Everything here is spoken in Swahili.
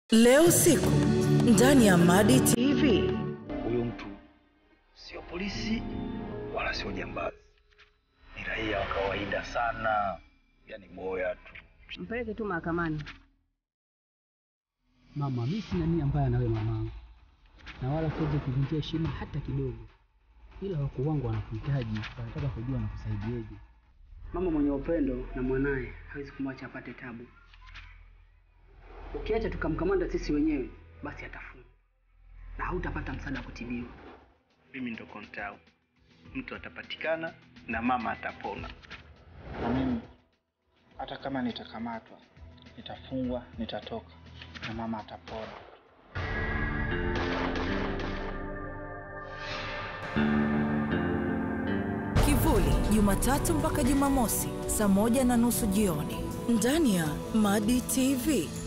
Leo usiku ndani ya Madi TV. Huyo mtu sio polisi wala sio jambazi. Ni raia wa kawaida sana. Yaani boya tu. Mpeleke tu mahakamani. Mama, mimi sina nia mbaya na wewe mamangu. Na wala siwezi kuvunjia heshima hata kidogo. Ila wako wangu wanakuhitaji, wanataka kujua nakusaidieje. Mama mwenye upendo na mwanae hawezi kumwacha apate tabu. Ukiacha tukamkamanda sisi wenyewe, basi atafungwa. Na hautapata msaada kutibiwa. Mimi ndo kontao. Mtu atapatikana na mama atapona. Na mimi hata kama nitakamatwa, nitafungwa, nitatoka na mama atapona. Kivuli, Jumatatu mpaka Jumamosi, saa 1:30 jioni. Ndani ya Madi TV.